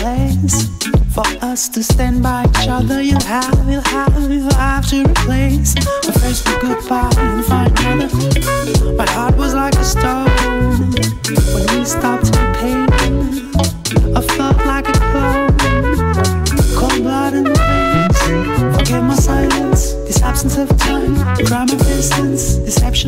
place for us to stand by each other. You'll have to replace a first goodbye and find another. My heart was like a stone when we stopped in pain. I felt like a clone, cold blood in the veins. Forget my silence, this absence of time.